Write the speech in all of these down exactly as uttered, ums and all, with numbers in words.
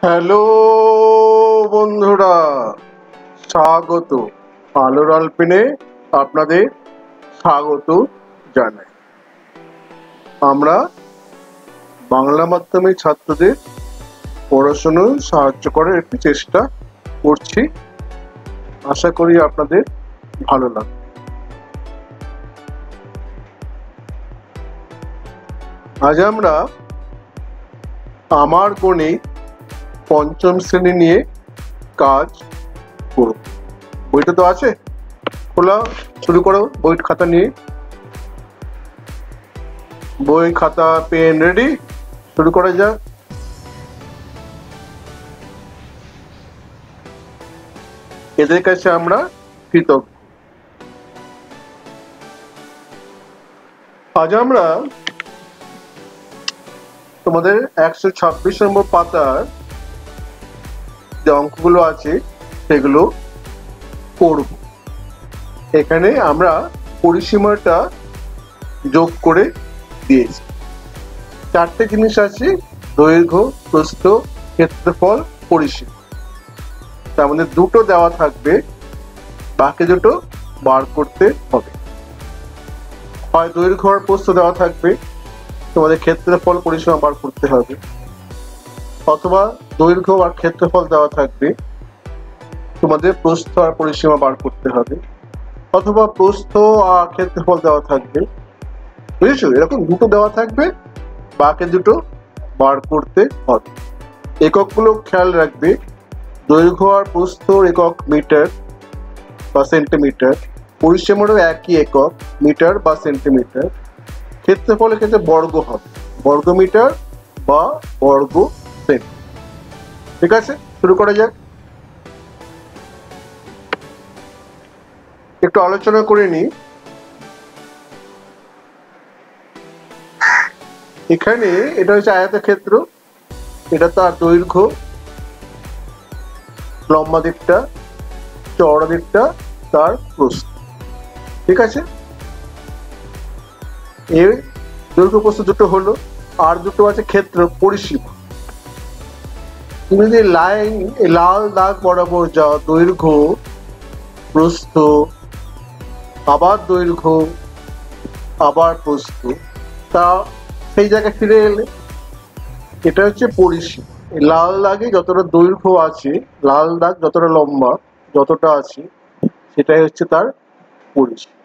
Hello বন্ধুরা, স্বাগত। আলোর আলপিনে আপনাদের স্বাগত জানাই। আমরা বাংলা মাধ্যমের ছাত্রদের পড়াশোনায় সাহায্য করার একটি চেষ্টা করছি। আশা করি আপনাদের ভালো লাগবে। আজ আমরা আমার গণিত পঞ্চম শ্রেণী নিয়ে কাজ করব। বইটা তো আছে, খোলা, শুরু করো। বই খাতা নিয়ে, বই খাতা পেন রেডি, শুরু করা যাক। এদের কাছে আমরা কৃতজ্ঞ। আজ আমরা তোমাদের একশো ছাব্বিশ নম্বর পাতার যে অঙ্কগুলো আছে সেগুলো করব। এখানে আমরা পরিসীমাটা যোগ করে দিয়েছি। চারটে জিনিস আছে: দৈর্ঘ্য, প্রস্থ, ক্ষেত্রফল, পরিসীমা। তার মধ্যে দুটো দেওয়া থাকবে, বাকি দুটো বার করতে হবে। হয় দৈর্ঘ্য আর প্রস্থ দেওয়া থাকবে, তোমাদের ক্ষেত্রফল পরিসীমা বার করতে হবে, অথবা দৈর্ঘ্য আর ক্ষেত্রফল দেওয়া থাকবে, তোমাদের প্রস্থ আর পরিসীমা বার করতে হবে, অথবা প্রস্থ আর ক্ষেত্রফল দেওয়া থাকবে। বুঝেছো? এরকম দুটো দেওয়া থাকবে, বাকি দুটো বার করতে হবে। এককগুলো খেয়াল রাখবে। দৈর্ঘ্য আর প্রস্থর একক মিটার বা সেন্টিমিটার, পরিসীমারও একই একক, মিটার বা সেন্টিমিটার। ক্ষেত্রফলের ক্ষেত্রে বর্গ হবে, বর্গ মিটার বা বর্গ সেন্ট। ঠিক আছে, শুরু করা যাক। একটু আলোচনা করে নিই। এখানে এটা হচ্ছে আয়তক্ষেত্র, এটা তার দৈর্ঘ্য, লম্বা দিকটা, চওড়া দিকটা তার প্রস্থ। ঠিক আছে, এর দৈর্ঘ্য প্রস্থ দুটো হলো, আর দুটো আছে ক্ষেত্র পরিসীমা। তুমি যদি লাইন লাল দাগ বরাবর যাও, দৈর্ঘ্য, প্রস্থ, আবার দৈর্ঘ্য, আবার প্রস্থ, তা সেই জায়গায় ফিরে এলে এটা হচ্ছে পরিসীমা। লাল দাগে যতটা দৈর্ঘ্য আছে, লাল দাগ যতটা লম্বা যতটা আছে, সেটাই হচ্ছে তার পরিসীমা।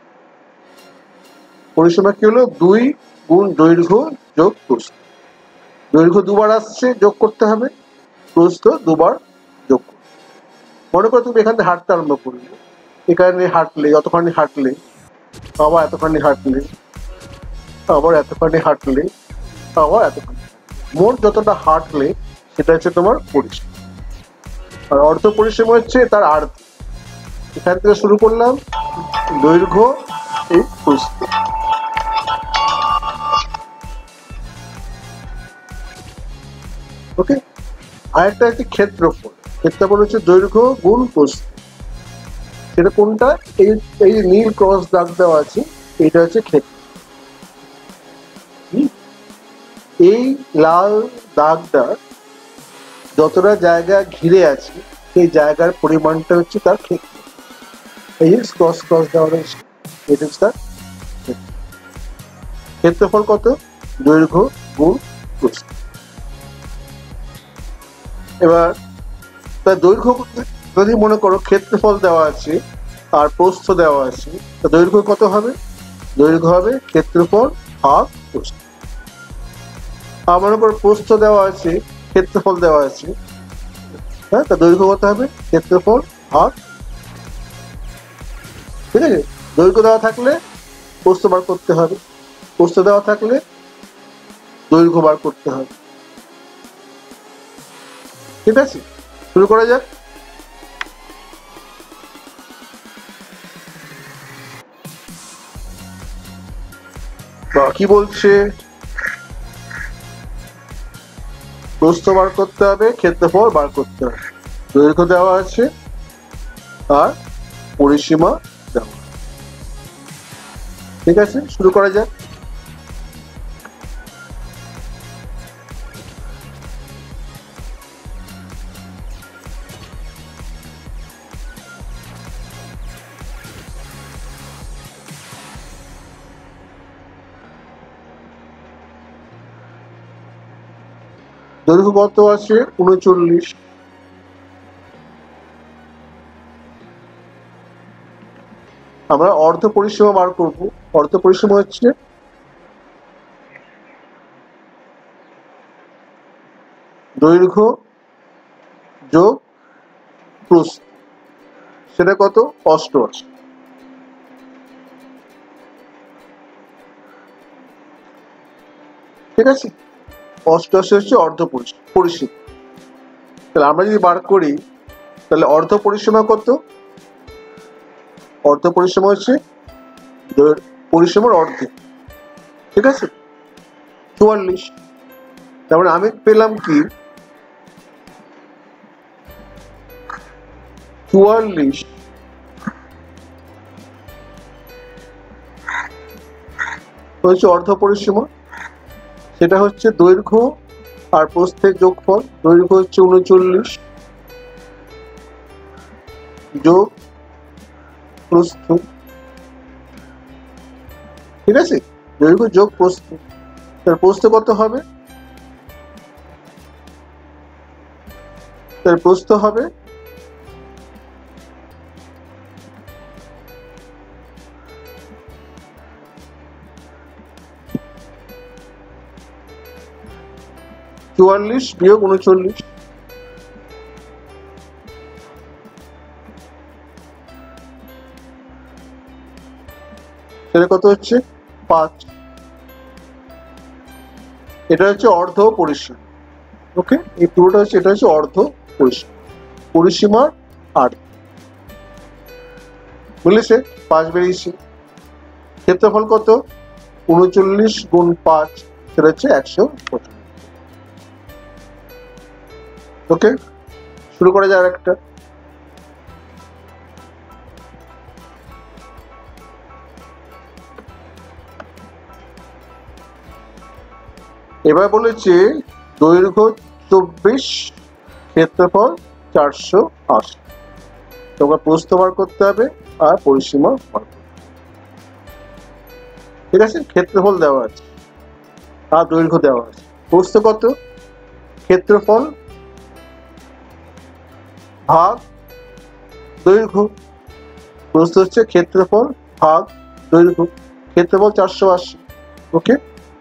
পরিসীমা কি হলো? দুই গুণ দৈর্ঘ্য যোগ প্রস্থ। দৈর্ঘ্য দুবার আসছে, যোগ করতে হবে, প্রস্থ দুবার যোগ করতে। মনে করো তুমি এখান থেকে হাঁটতে আরম্ভ করলে, এখানে হাঁটলে, যতখানি হাঁটলে, আবার এতখানি হাঁটলে, আবার এতখানি হাঁটলে, আবার এতখানি, মোট যতটা হাঁটলে সেটা হচ্ছে তোমার পরিসীমা। আর অর্ধ পরিসীমা হচ্ছে তার আর্ধ। এখান থেকে শুরু করলাম, দৈর্ঘ্য এই প্রস্থ। ওকে, আরেকটা হচ্ছে ক্ষেত্রফল। ক্ষেত্রফল হচ্ছে দৈর্ঘ্য গুণ প্রস্থ। সেটা কোনটা? এই এই নীল ক্রস দাগ দেওয়া আছে, এটা হচ্ছে ক্ষেত্র। এই লাল দাগটা যতটা জায়গা ঘিরে আছে, সেই জায়গার পরিমাণটা হচ্ছে তার ক্ষেত্র। এই ক্রস ক্রস দেওয়া রয়েছে, এটা হচ্ছে তার ক্ষেত্রফল। কত? দৈর্ঘ্য গুণ প্রস্থ। এবার তার দৈর্ঘ্য যদি মনে করো ক্ষেত্রফল দেওয়া আছে আর প্রস্থ দেওয়া আছে, তা দৈর্ঘ্য কত হবে? দৈর্ঘ্য হবে ক্ষেত্রফল ভাগ প্রস্থ। আর মনে করো প্রস্থ দেওয়া আছে, ক্ষেত্রফল দেওয়া আছে, হ্যাঁ, তা দৈর্ঘ্য কত হবে? ক্ষেত্রফল ভাগ। ঠিক আছে, দৈর্ঘ্য দেওয়া থাকলে প্রস্থ বার করতে হবে, প্রস্থ দেওয়া থাকলে দৈর্ঘ্য বার করতে হবে। ঠিক আছে, শুরু করা যাক। কি বলছে? প্রস্থ বার করতে হবে, ক্ষেত্রফল বার করতে হবে, দৈর্ঘ্য দেওয়া আছে আর পরিসীমা দেওয়া। ঠিক আছে, শুরু করা যাক। দৈর্ঘ্য কত আছে উনচল্লিশ। আমরা অর্ধ পরিসীমা বার করব। অর্ধ পরিসীমা হচ্ছে দৈর্ঘ্য যোগ প্রস্থ, সেটা কত অষ্টআশি। ঠিক আছে, অষ্টআশি হচ্ছে অর্ধ পরিসীমা। তাহলে আমরা যদি বার করি তাহলে অর্ধ পরিসীমা কত? অর্ধ পরিসীমা হচ্ছে পরিসীমার অর্ধেক। ঠিক আছে, চুয়াল্লিশ। তারপরে আমি পেলাম কি চুয়াল্লিশ হচ্ছে অর্ধ পরিসীমা, সেটা হচ্ছে দৈর্ঘ্য আর প্রস্থের যোগফল। দৈর্ঘ্য হচ্ছে উনচল্লিশ যোগ প্রস্থ। ঠিক আছে, দৈর্ঘ্য যোগ প্রস্থ। তার প্রস্থ কত হবে? তার প্রস্থ হবে চুয়াল্লিশ বিয়োগ উনচল্লিশ। সেটা কত হচ্ছে? পাঁচ। এটা হচ্ছে অর্ধ পরিসীমা। ওকে, এই পুরোটা হচ্ছে এটা হচ্ছে অর্ধ পরিসীমা, পরিসীমার আট। বুঝেছে? পাঁচ বেরিয়েছে। ক্ষেত্রফল কত? উনচল্লিশ গুণ পাঁচ, সেটা হচ্ছে একশো পঁচানব্বই। ওকে, শুরু করা যায় একটা। এবার বলেছে দৈর্ঘ্য চব্বিশ, ক্ষেত্রফল চারশো আশি। তোমার প্রস্থ বার করতে হবে আর পরিসীমা বার করতে হবে। ঠিক আছে, ক্ষেত্রফল দেওয়া আছে আর দৈর্ঘ্য দেওয়া আছে। প্রস্থ কত? ক্ষেত্রফল ভাগ দৈর্ঘ্য। প্রস্থ হচ্ছে ক্ষেত্রফল ভাগ দৈর্ঘ্য। ক্ষেত্রফল চারশো আশি। ওকে,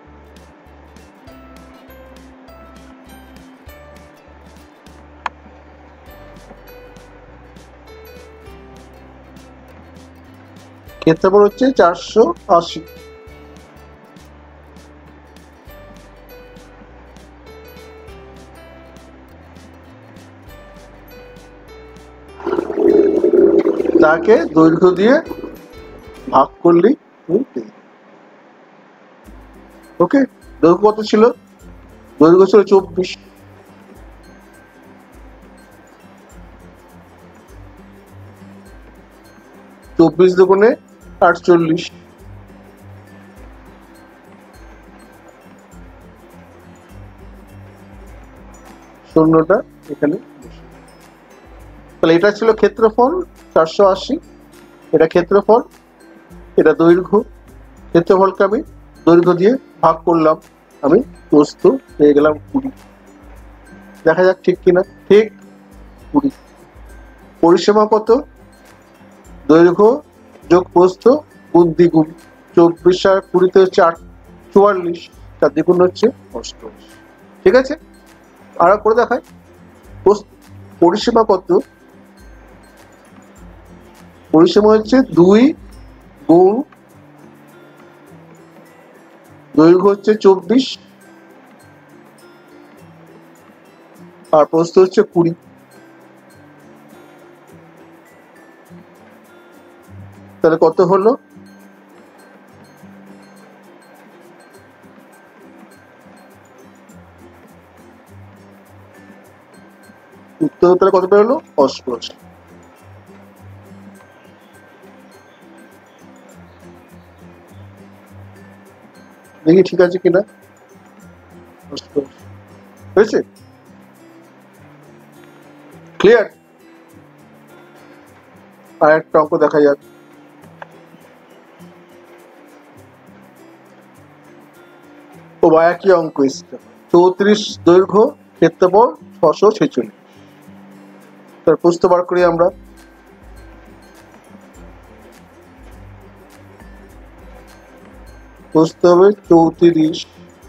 ক্ষেত্রফল হচ্ছে চারশো আশি। তাকে দৈর্ঘ্য দিয়ে ভাগ করলেই। ওকে, দৈর্ঘ্য কত ছিল? দৈর্ঘ্য ছিল চব্বিশ। চব্বিশ দুগুণে আটচল্লিশ। শূন্যটা এখানে। তাহলে এটা ছিল ক্ষেত্রফল চারশো আশি, এটা ক্ষেত্রফল, এটা দৈর্ঘ্য। ক্ষেত্রফলকে আমি দৈর্ঘ্য দিয়ে ভাগ করলাম, আমি প্রস্থ পেয়ে গেলাম কুড়ি। দেখা যাক ঠিক কিনা। ঠিক, কুড়ি। পরিসীমা কত? দৈর্ঘ্য যোগ প্রস্থ গুণ দ্বিগুণ। চব্বিশ আর কুড়িতে হচ্ছে আট চুয়াল্লিশ, তার দ্বিগুণ হচ্ছে অষ্টআশি। ঠিক আছে, আর করে দেখায়। পরিসীমা কত? পরিসীমা হচ্ছে দুই গুণ দৈর্ঘ্য হচ্ছে চব্বিশ আর প্রস্থ হচ্ছে কুড়ি। তাহলে কত হলো? উত্তর তাহলে কত বেরোলো? অষ্টআশি। দেখি ঠিক আছে কিনা। হয়েছে? ক্লিয়ার? আর একটা অঙ্ক দেখা যাক। ও বা একই অঙ্ক এসছে। চৌত্রিশ দৈর্ঘ্য, ক্ষেত্রফল ছশো ছেচল্লিশ। তার প্রস্থ বার করি আমরা। প্রস্থ হবে চৌত্রিশ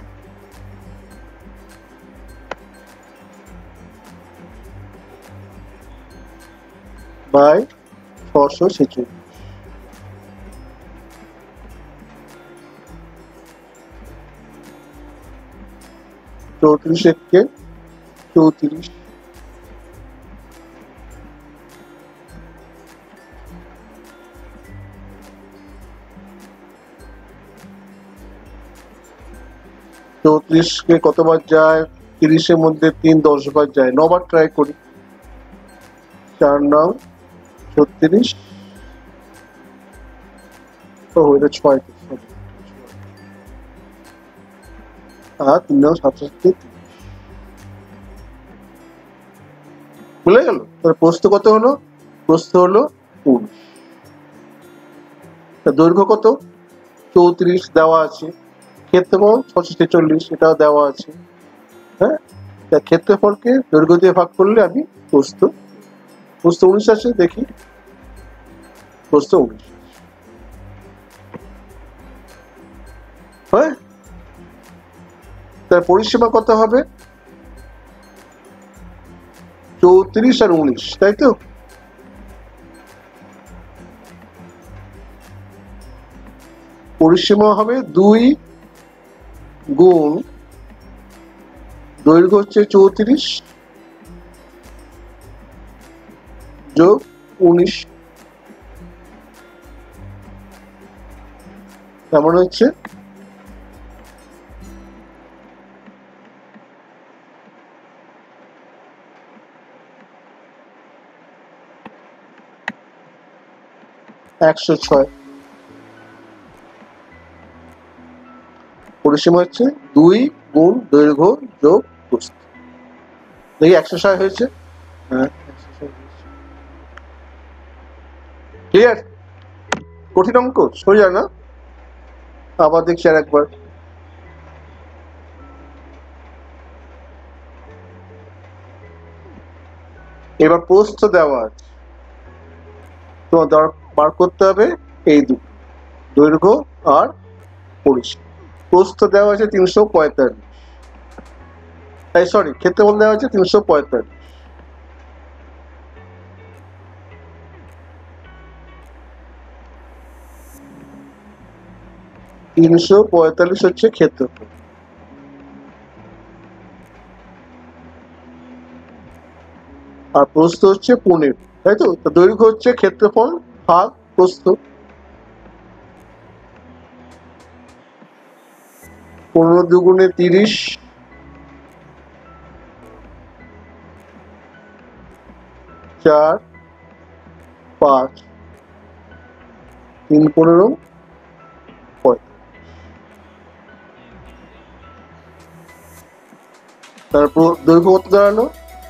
বাই ছশো ছেচল্লিশ। চৌত্রিশ একে চৌত্রিশ, চৌত্রিশ কে কতবার যায়? তিরিশের মধ্যে তিন দশ বার যায়, নবার ট্রাই করি। চার নং ছত্রিশ, ও এটা ছয়, আর তিন নং সাতষট্টি, ভুলে গেল। তাহলে প্রস্থ কত হলো? প্রস্থ হলো উনিশ। দৈর্ঘ্য কত? চৌত্রিশ দেওয়া আছে। ক্ষেত্রফল ছশো ছেচল্লিশ, এটাও দেওয়া আছে। হ্যাঁ, ক্ষেত্রফলকে দৈর্ঘ্য দিয়ে ভাগ করলে আমি প্রস্থ, প্রস্থ উনিশ আছে, দেখি প্রস্থ উনিশ। হ্যাঁ, তার পরিসীমা কত হবে? চৌত্রিশ আর উনিশ, তাই তো? পরিসীমা হবে দুই গুণ দৈর্ঘ্য হচ্ছে চৌত্রিশ যোগ উনিশ, কেমন হচ্ছে? একশো ছয়। পরিসীমা হচ্ছে দুই গুণ দৈর্ঘ্য যোগ প্রস্থ। দেখি একশো ছয় হয়েছে। হ্যাঁ, ক্লিয়ার? কঠিন অঙ্ক, সোজা না? আবার দেখছি আর একবার। এবার প্রস্থ দেওয়া আছে, তোমার বার করতে হবে এই দুটো, দৈর্ঘ্য আর পরিসীমা। প্রস্থ দেওয়া আছে তিনশো পঁয়তাল্লিশ, এই সরি ক্ষেত্রফল দেওয়া আছে তিনশো পঁয়তাল্লিশ। তিনশো পঁয়তাল্লিশ হচ্ছে ক্ষেত্রফল, আর প্রস্থ হচ্ছে পনেরো, তাই তো? দৈর্ঘ্য হচ্ছে ক্ষেত্রফল ভাগ প্রস্থ। পনেরো দুগুণে তিরিশ, চার পাঁচ, তিন পনেরো পঁয়তাল্লিশ। তারপর দৈর্ঘ্য কত দাঁড়ালো?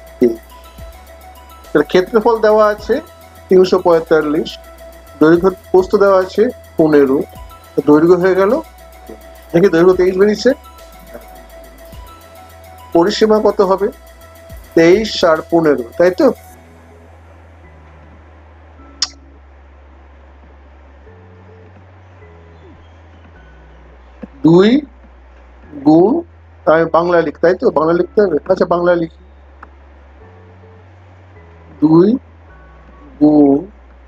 ক্ষেত্রফল দেওয়া আছে তিনশো পঁয়তাল্লিশ, দৈর্ঘ্য প্রস্থ দেওয়া আছে পনেরো, দৈর্ঘ্য হয়ে গেল, দেখি দৈর্ঘ্য তেইশ বেরিয়েছে। পরিসীমা কত হবে? তেইশ আর পনেরো, তাই তো? দুই গুণ, আমি বাংলা লিখ, তাই তো? বাংলা লিখতে হবে, আচ্ছা বাংলা লিখি। দুই গুণ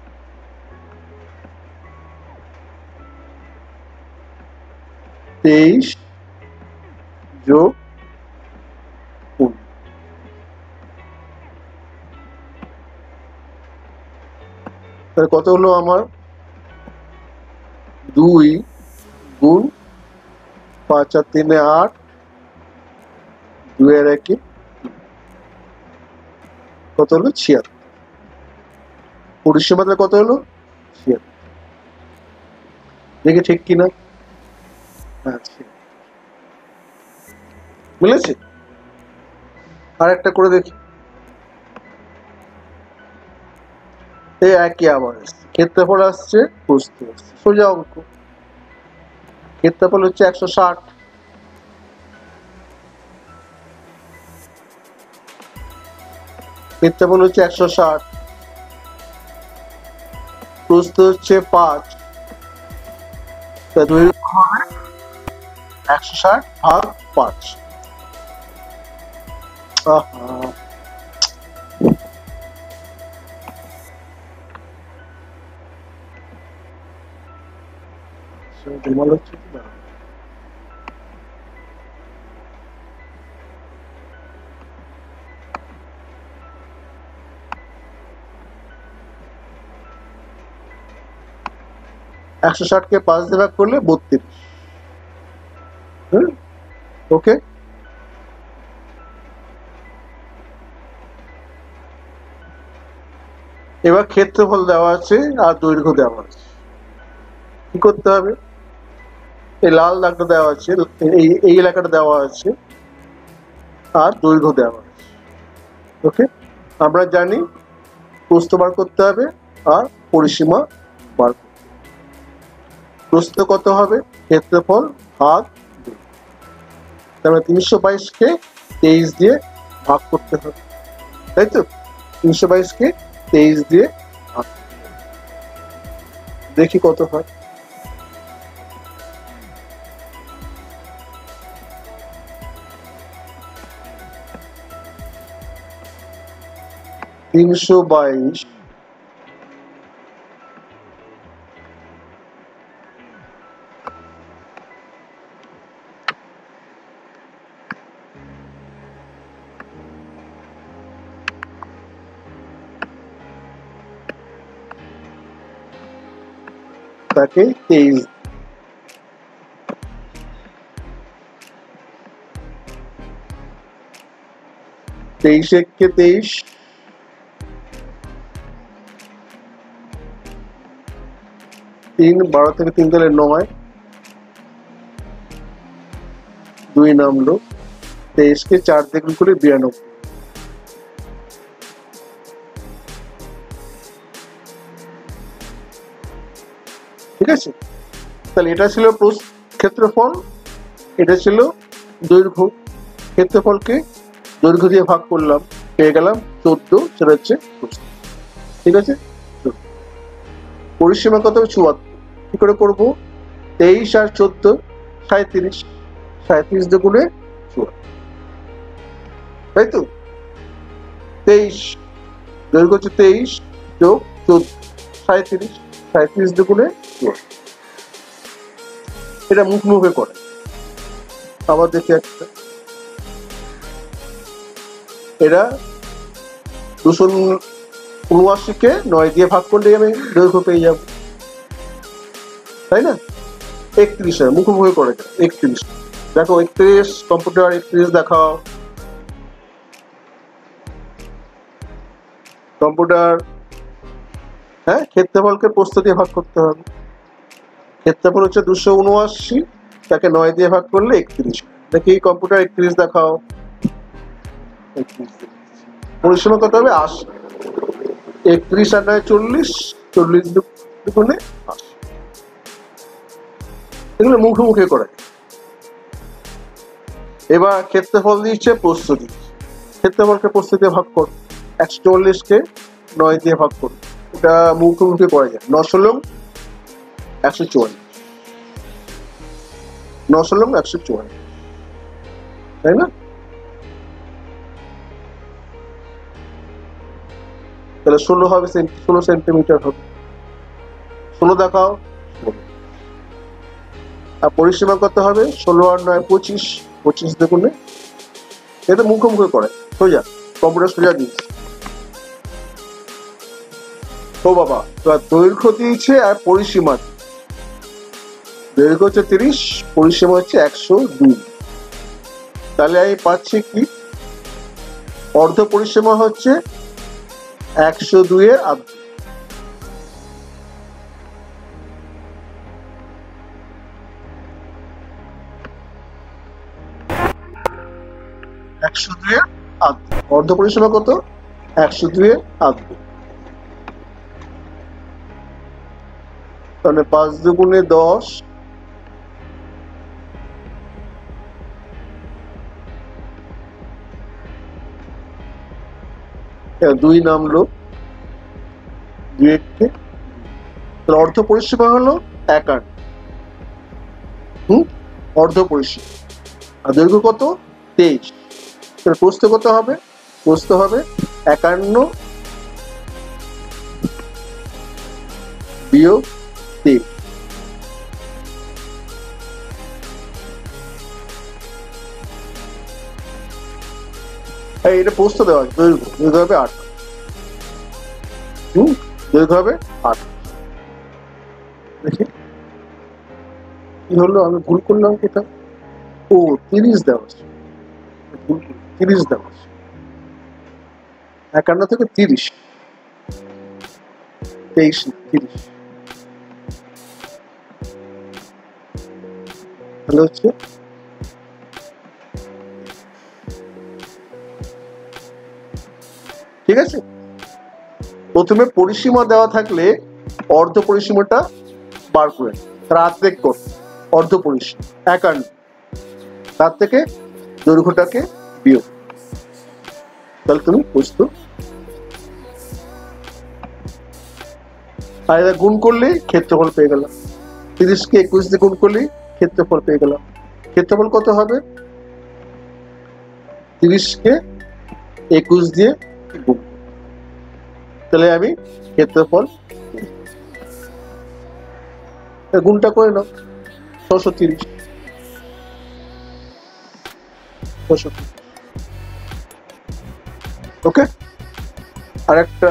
তেইশ যোগ পনেরো, তাহলে কত হলো আমার? দুই গুণ পাঁচ আর তিনে আট, দুই আর একে কত হলো? ছিয়াত্তর। পরিসীমাটা কত হলো? ছিয়াত্তর। দেখি ঠিক কিনা। আচ্ছা, মিলেছে? আর একটা করে দেখি। এই একই আবার ক্ষেত্রফল আসছে, প্রস্থ আসছে, সোজা অঙ্ক। ক্ষেত্রফল হচ্ছে একশো ষাট, ক্ষেত্রফল হচ্ছে একশো ষাট, প্রস্থ হচ্ছে পাঁচ, দৈর্ঘ্য হবে একশো ষাট ভাগ পাঁচ। হচ্ছে একশো ষাট কে পাঁচ দিয়ে ভাগ করলে বত্রিশ। ওকে, এবার ক্ষেত্রফল দেওয়া আছে আর দৈর্ঘ্য দেওয়া আছে, কি করতে হবে? এই লাল দাগটা দেওয়া আছে, এই এই এলাকাটা দেওয়া আছে আর দৈর্ঘ্য দেওয়া আছে। ওকে, আমরা জানি প্রস্থ বার করতে হবে আর পরিসীমা বার করতে হবে। প্রস্থ কত হবে? ক্ষেত্রফল ভাগ তারপরে তিনশো বাইশকে তেইশ দিয়ে ভাগ করতে হবে, তাই তো? তিনশো বাইশকে তেইশ দিয়ে ভাগ দেখি কত হয়। তিনশো বাইশ তাকে তেইশ, তেইশ এককে তেইশ, তিন বারো থেকে তিন তাহলে নয়, দুই নামলো, তেইশকে চার দ্বিগুণ করে বিরানব্বই। ঠিক আছে, তাহলে এটা ছিল ক্ষেত্রফল, এটা ছিল দৈর্ঘ্য। ক্ষেত্রফলকে দৈর্ঘ্য দিয়ে ভাগ করলাম, পেয়ে গেলাম চোদ্দ, সেটা হচ্ছে প্রস্থ। ঠিক আছে, পরিসীমা কত হবে? চুয়াত্তর। কি করে করবো? তেইশ আর চোদ্দ সাঁত্রিশ, সাঁত্রিশ দুগুণে চুয়াত্তর, তাই তো? তেইশ দৈর্ঘ্য হচ্ছে তেইশ যোগ চোদ্দ সাঁত্রিশ, সাঁত্রিশ দুগুণে চুয়াত্তর। এটা মুখোমুখি করে। আবার দেখি একটা, এরা দুশো উনআশিকে নয় দিয়ে ভাগ করলে আমি দৈর্ঘ্য পেয়ে যাব, তাই না? একত্রিশ মুখোমুখি করে যায়, একত্রিশ। দেখো একত্রিশ, কম্পিউটার একত্রিশ দেখাও, কম্পিউটার। হ্যাঁ, ক্ষেত্রফলকে প্রস্থ দিয়ে ভাগ করতে হবে। ক্ষেত্রফল হচ্ছে দুশো উনআশি, তাকে নয় দিয়ে ভাগ করলে একত্রিশ। দেখি কম্পিউটার একত্রিশ দেখাও, পরিসীমা কত হবে? আশি। একত্রিশ আর নয় চল্লিশ, চল্লিশ দুগুণে আশি। এগুলো মুখোমুখি করে। এবার ক্ষেত্রফল দিচ্ছে, প্রস্থ দিচ্ছে। ক্ষেত্রফলকে প্রস্থ দিয়ে ভাগ কর, একশো চল্লিশকে নয় দিয়ে ভাগ করো, এটা মুখোমুখি করা যায়। নশো লং একশো চুয়াল্লিশ, নশো লং একশো চুয়াল্লিশ, তাই না? তাহলে ষোলো হবে, ষোলো সেন্টিমিটার হবে। ষোলো দেখাও, আর পরিসীমা কত হবে? ষোলো আর নয় পঁচিশ, পঁচিশ দুগুণে। এটা মুখোমুখি করে, সোজা কম্পিউটার সোজা দিয়েছে। ও বাবা, দৈর্ঘ্য দিয়েছে আর পরিসীমা, দৈর্ঘ্য হচ্ছে তিরিশ, পরিসীমা হচ্ছে একশো দুই। তাহলে আমি পাচ্ছি কি? অর্ধ পরিসীমা হচ্ছে একশো দুই এর আধ, একশো দুই এর আধ। অর্ধ পরিসীমা কত? একশো দুই এর আধ। তাহলে পাঁচ দুগুণে দশ, দুই নামলো, দুই এককে অর্ধ পরিসীমা হলো একান্ন। হম অর্ধ পরিসীমা। আর দৈর্ঘ্য কত? তেইশ। প্রস্থ কত হবে? প্রস্থ হবে একান্ন বিয়োগ তেইশ। এটা প্রস্থ দেওয়া আছে, দৈর্ঘ্য দৈর্ঘ্য হবে আট। হম দৈর্ঘ্য হবে আট। দেখি কি হলো, আমি ভুল করলাম কোথায়? ও তিরিশ দেওয়া আছে, ভুল তিরিশ দেওয়া আছে, একান্ন থেকে তিরিশ, তেইশ তিরিশ তাহলে হচ্ছে ঠিক আছে। প্রথমে পরিসীমা দেওয়া থাকলে অর্ধ পরিসীমাটা বার করে তার অর্ধেক কর, অর্ধ পরিসীমা একান্ন, তার থেকে দৈর্ঘ্যটাকে বিয়োগ, তাহলে তুমি বুঝতো। আর এটা গুণ করলে ক্ষেত্রফল পেয়ে গেলাম, তিরিশকে একুশ দিয়ে গুণ করলে ক্ষেত্রফল পেয়ে গেলাম। ক্ষেত্রফল কত হবে? তিরিশকে একুশ দিয়ে গুণ, তাহলে আমি ক্ষেত্রফল গুণটা করে নাও, ছশো তিরিশ ছশো তিরিশ ওকে। আর একটা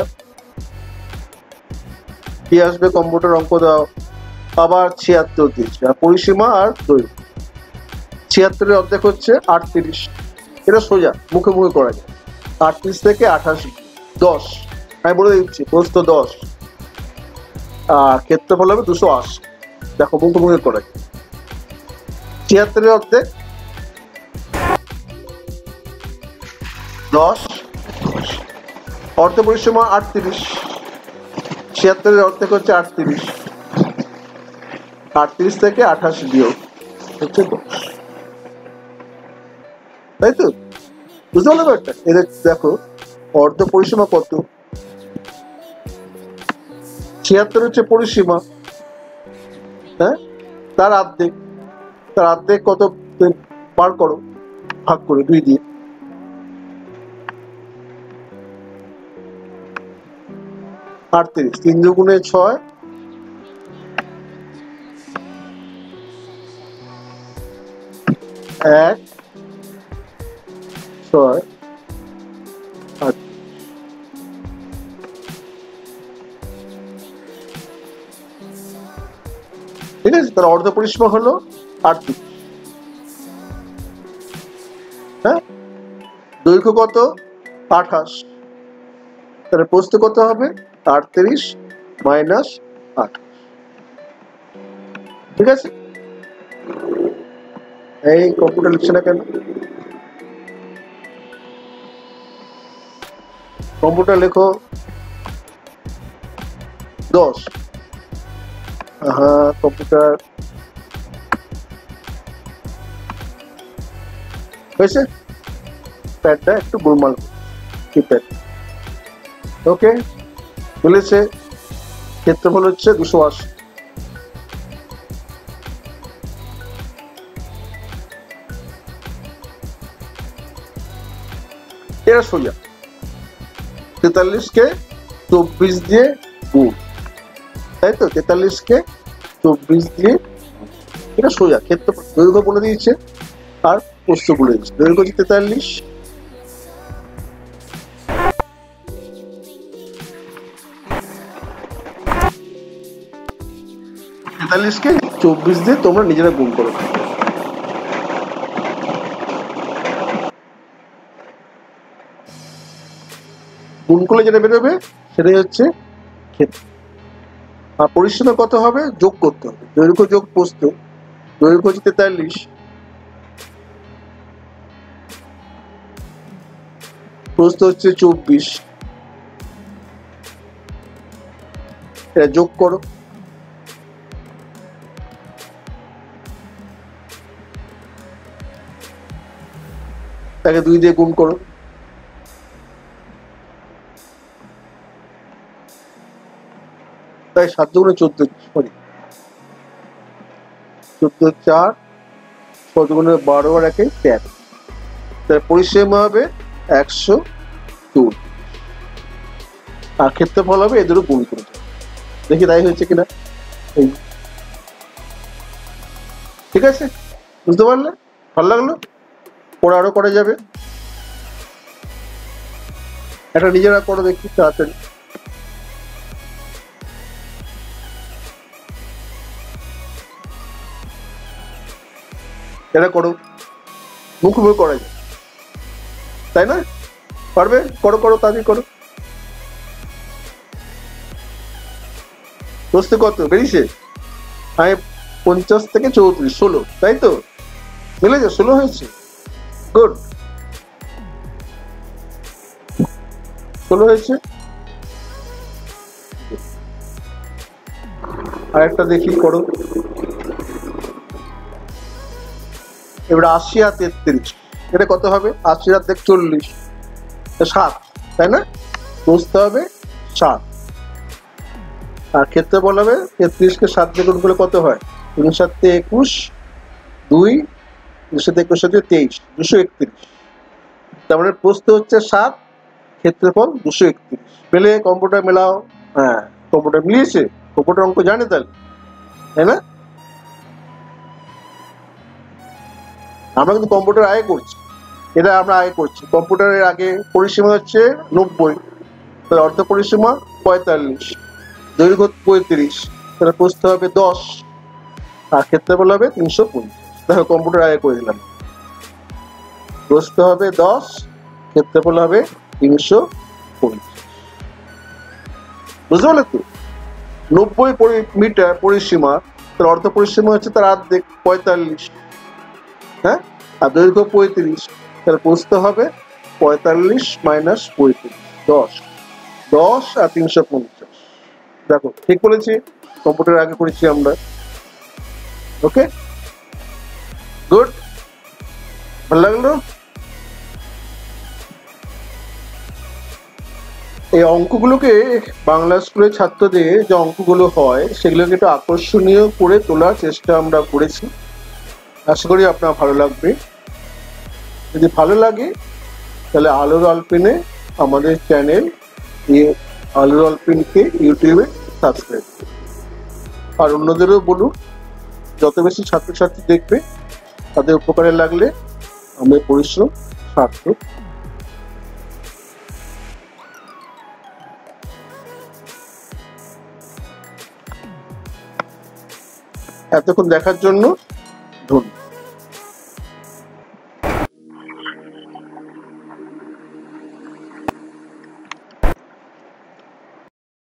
কি আসবে? কম্পিউটার অঙ্ক দাও, আবার ছিয়াত্তর দিয়েছে, আর পরিসীমা আর দৈর্ঘ্য। ছিয়াত্তরের অর্ধেক হচ্ছে আটত্রিশ, এটা সোজা মুখে মুখে করা যায়। আটত্রিশ থেকে আঠাশ দশ, আমি বলে দিচ্ছি প্রস্থ দশ, আর ক্ষেত্রফল হবে দুশো আশি। দেখো মুখে মুখে করা যায়। ছিয়াত্তরের অর্ধেক দশ, অর্ধ পরিসীমা আটত্রিশ, ছিয়াত্তরের অর্ধেক হচ্ছে আটত্রিশ, আটত্রিশ থেকে আঠাশ বিয়োগ হচ্ছে দশ, তাই তো? বুঝতে পারলো ব্যাপারটা? এদের দেখো অর্ধ পরিসীমা কত, ছিয়াত্তর হচ্ছে পরিসীমা, হ্যাঁ তার অর্ধেক, তার অর্ধেক কত বার করো, ভাগ করে দুই দিয়ে, আটত্রিশ, তিন দুগুণে ছয়, এক ছয় আট, ঠিক আছে। তার অর্ধ পরিসীমা হলো আটত্রিশ, হ্যাঁ দৈর্ঘ্য কত? আঠাশ, তাহলে প্রস্থ কত হবে? আটত্রিশ মাইনাস আঠাশ, ঠিক আছে। এই কম্পিউটার লিখছে না কেন? কম্পিউটার লেখো দশ। হ্যাঁ কম্পিউটার হয়েছে, প্যাডটা একটু গোলমাল কিপ্যাড, ওকে বলেছে। ক্ষেত্রফল হচ্ছে দুশো আশি, এরা সোজা। তেতাল্লিশকে চব্বিশ দিয়ে গুণ, তাই তো? তেতাল্লিশকে চব্বিশ দিয়ে, এটা সোজা। ক্ষেত্রফল দৈর্ঘ্য বলে দিয়েছে আর প্রস্থ বলে দিয়েছে। দৈর্ঘ্য হচ্ছে তেতাল্লিশ, তেতাল্লিশকে চব্বিশ দিয়ে তোমরা নিজেরা গুণ করো, গুণ করলে যেটা বেরোবে সেটাই হচ্ছে ক্ষেত্র। আর পরিসীমা কত হবে? যোগ করতে হবে, দৈর্ঘ্য যোগ প্রস্থ। দৈর্ঘ্য হচ্ছে তেতাল্লিশ, প্রস্থ হচ্ছে চব্বিশ, এটা যোগ করো, তাকে দুই দিয়ে গুণ করো, তাই সাত দুগুণে চোদ্দ, সরি চোদ্দ চার, ছ দুগুণে বারো আর একে তেরো, তার পরিসীমা হবে একশো চুর, আর ক্ষেত্রফল হবে এদেরও গুণ করে। দেখি তাই হয়েছে কিনা। ঠিক আছে, বুঝতে পারলে? ভালো লাগলো? পরে আরো করা যাবে। এটা নিজেরা করো দেখি তাড়াতাড়ি। এটা করো, মুখোমুখি করা যায়, তাই না? পারবে? করো করো, তাড়াতাড়ি করো। দোস্তে কত বেরিয়েছে? আমি পঞ্চাশ থেকে চৌত্রিশ, ষোলো, তাই তো? মিলেছে, ষোলো হয়েছে। গুড, ষোলো হয়েছে। আর একটা দেখি, করো। এবার আশি আর তেত্রিশ, এটা কত হবে? আশি আর দেখ চল্লিশ, সাত, তাই না? বুঝতে হবে সাত, আর ক্ষেত্রফল হবে তেত্রিশকে সাত দিয়ে গুণ করলে কত হয়? তিন সাতে একুশ, দুই, দুশো একুশ হচ্ছে তেইশ, দুশো একত্রিশ। তার মানে প্রস্থ হচ্ছে সাত, ক্ষেত্রফল দুশো একত্রিশ। পেলে কম্পিউটার মেলাও। হ্যাঁ, কম্পিউটার মিলিয়েছে, কম্পিউটার অঙ্ক জানে তাহলে, তাই না? আমরা কিন্তু কম্পিউটার আগে করছি, এটা আমরা আগে করছি। কম্পিউটারের আগে পরিসীমা হচ্ছে নব্বই, তাহলে অর্ধ পরিসীমা পঁয়তাল্লিশ, দৈর্ঘ্য পঁয়ত্রিশ, তাহলে প্রস্থ হবে দশ, আর ক্ষেত্রফল হবে তিনশো পঞ্চাশ। দেখো কম্পিউটার আগে করে দিলাম। প্রস্থ হবে দশ, ক্ষেত্রফল হবে তিনশো পঞ্চাশ। বুঝতে পারলে তো? নব্বই মিটার পরিসীমা, তার অর্ধ পরিসীমা হচ্ছে তার অর্ধেক, পঁয়তাল্লিশ, হ্যাঁ, আর দৈর্ঘ্য পঁয়ত্রিশ, তাহলে প্রস্থ হবে পঁয়তাল্লিশ মাইনাস পঁয়ত্রিশ, দশ, দশ আর তিনশো পঞ্চাশ। দেখো ঠিক বলেছি, কম্পিউটার আগে করেছি আমরা। ওকে, গুড, ভালো লাগলো? এই অঙ্কগুলোকে বাংলা স্কুলের ছাত্রদের যে অঙ্কগুলো হয় সেগুলোকে একটু আকর্ষণীয় করে তোলার চেষ্টা আমরা করেছি। আশা করি আপনার ভালো লাগবে। যদি ভালো লাগে তাহলে আলোর আলপিনে আমাদের চ্যানেল আলোর আলপিনকে ইউটিউবে সাবস্ক্রাইব করুন, আর অন্যদেরও বলুন। যত বেশি ছাত্রছাত্রী দেখবে তাদের উপকারে লাগলে আমাদের পরিশ্রম সার্থক। এতক্ষণ দেখার জন্য ধন্যবাদ।